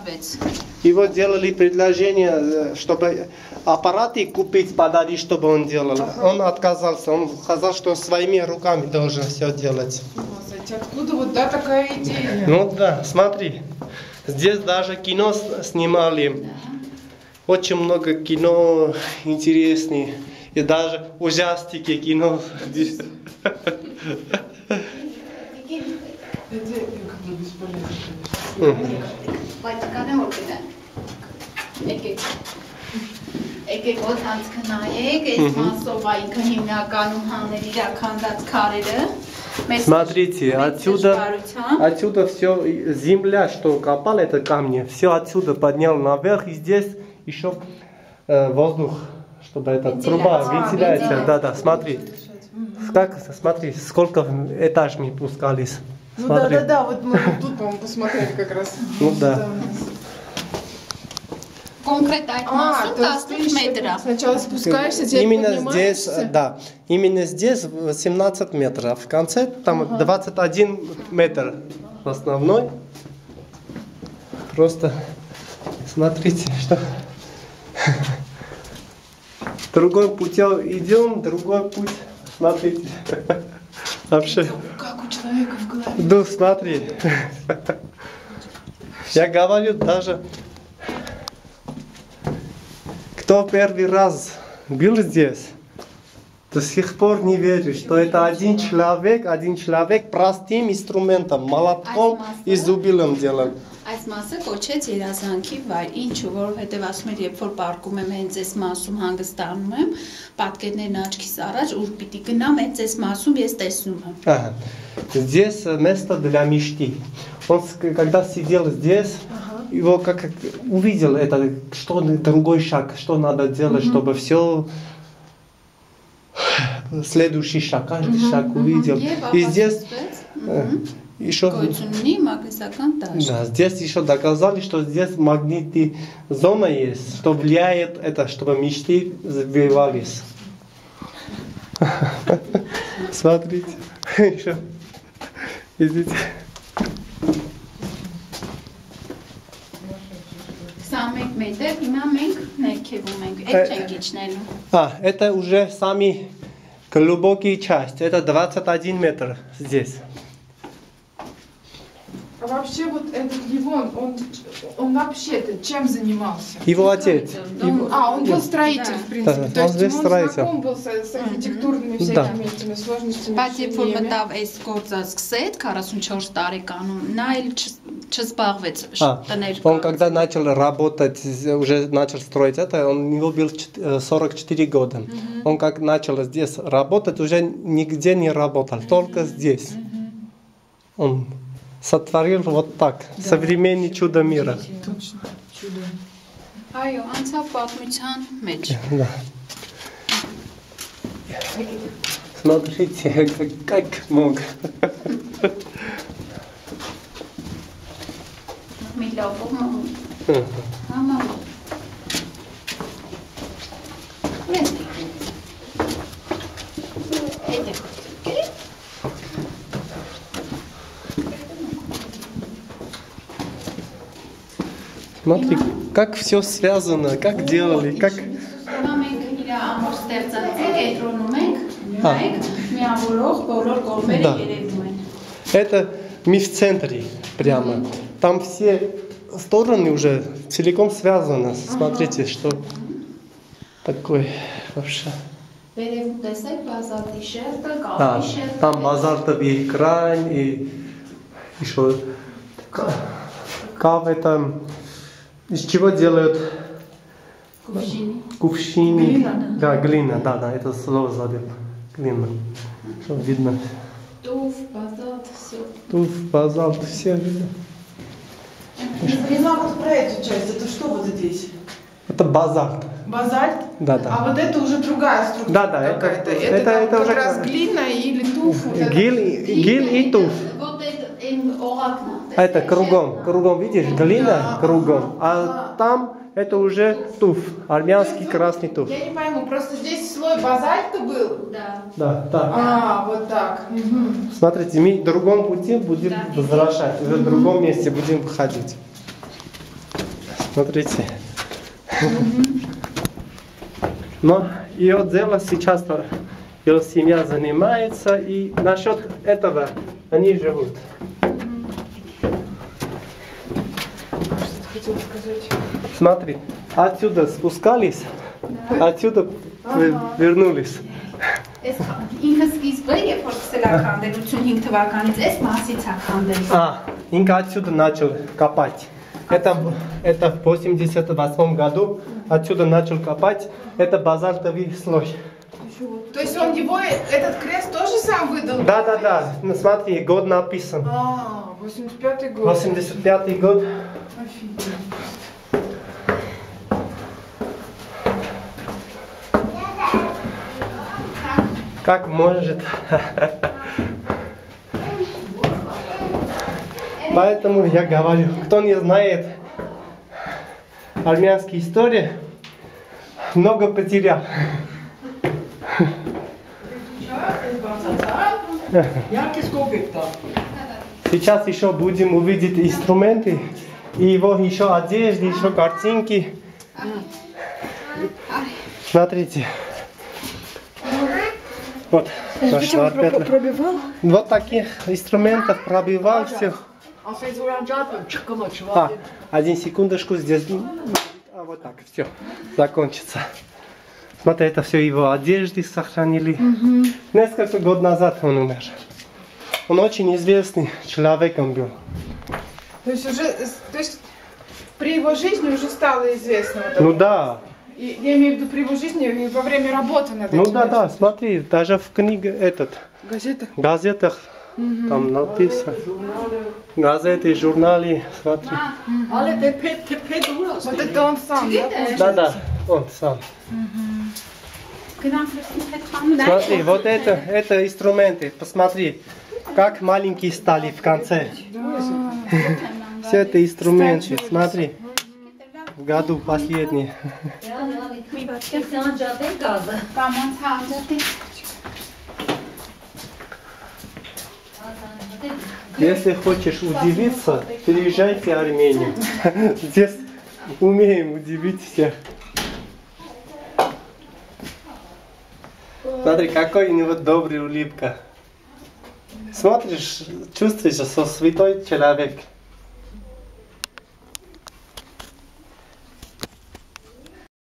Его делали предложение, чтобы аппараты купить, подарить, чтобы он делал. Он отказался, он сказал, что своими руками должен все делать. Откуда вот такая идея? Ну да, смотри, здесь даже кино снимали. Очень много кино интересных. И даже ужастики кино. Եկեք ոտ հանցքնայեք, այս մասով այնքը հիմնականում հանել իրականված քարերը. Смотрите, отсюда все, земля, что копал это камни, все отсюда поднял наверх, и здесь еще воздух, чтобы это труба, вентиляция. Да, смотри. Смотри, сколько этаж мы пускались. Ну Смотри. да, вот мы тут, по-моему, посмотрели как раз. Ну да. Конкретно это 18 метров. Сначала спускаешься, теперь Именно здесь, да, именно здесь 17 метров, в конце там 21 метр основной. Просто смотрите, что другой путем идем, другой путь, смотрите. Вообще. Как у человека в голове. Да, смотри. Я говорю, даже кто первый раз был здесь, до сих пор не верит, что это один человек простым инструментом, молотком и зубилом делал. Այս մասը կոչեց երազանքի վայր, ինչու, որովհետև ասում էր, երբ որ պարկում եմ հենց այս մասում հանգստանում եմ, պատկերներն աչքիս առաջ, ուր պիտի գնամ, հենց այս մասում ես տեսնում եմ։ Ага. Здесь место для мечты. Он когда сидел здесь, его как увидел это, что другой шаг, что надо делать, чтобы все следующий шаг, каждый шаг увидел. И здесь еще, да, здесь еще доказали, что здесь магнитная зона есть, что влияет это, чтобы мечты сбивались. Смотрите, еще, идите. Это уже сами глубокие части, это 21 метр здесь. А вообще вот этот Левон, он вообще-то чем занимался? Его отец. Он был строитель, в принципе. Да, то есть он строитель. знаком был с архитектурными всякими этими сложностями. Բայց երբ որ մտավ այս գործը սկսեց 44 տարեկանում, նա էլ չզբաղվեց տներ։ Он когда начал работать, уже начал строить это, у него был 44 года. Он как начал здесь работать, уже нигде не работал, только здесь. Он сотворил вот так, современный чудо мира. Точно, чудо. Այո, անցավ պատմության մեջ։ Да. Смотрите, как мог. Смотри, как все связано, как делали, как... Да. Это мы в центре прямо. Там все стороны уже целиком связаны. Смотрите, что такое вообще. Да, там базальтовый кран и еще кав это из чего делают? Кувшины. Глина, да, глина, да, это слово забыл. Глина. Что видно? Туф, базальт, все. Туф, базальт, все видно. Не поняла вот про эту часть. Это что вот здесь? Это базальт. Базальт? Да. А вот это уже другая структура. Да, это уже как раз глина или туф. Гиль и туф. Вот это Это кругом, видишь, глина кругом, а там это уже туф, армянский красный туф. Я не пойму, просто здесь слой базальта был? Да, так. Вот так. Смотрите, мы в другом пути будем возвращать, уже в другом месте будем ходить. Смотрите. Но ее дело сейчас, ее семья занимается, и насчет этого они живут. Хотела сказать. Смотри, отсюда спускались, отсюда вернулись. Ինքը սկիզբը, երբ որ սկսել է քանդել 85 թվականից, այս մասից է քանդել։ Инка отсюда начал копать. Это в 88 году отсюда начал копать. Это базальтовый слой. То есть он его, этот крест тоже сам выдал? Да. Ну, смотри, год написан. 85-й год. 85-й год. Офигеть. Как может. Поэтому я говорю, кто не знает армянские истории, много потерял. Сейчас еще будем увидеть инструменты, и его еще одежды, еще картинки. Смотрите. Вот наш Варпетр. Вот таких инструментов пробивал все. Один секундочку здесь. Вот так, все, закончится. Смотри, это все его одежды сохранили. Несколько год назад он умер. Он очень известный человеком был. То есть при его жизни уже стало известно. Вот Ну да. И, я имею в виду при его жизни и во время работы над этим. Ну да, смотри, даже в книге газетах там написано. Газеты, журналы, смотри. Вот это он сам, да? Да, он сам. Смотри, вот это инструменты, посмотри, как маленькие стали в конце. Все это инструменты, смотри. В году последний. Если хочешь удивиться, переезжайте в Армению. Здесь умеем удивить всех. Смотри, какой у него добрый улыбка. Смотришь, чувствуешь, что святой человек.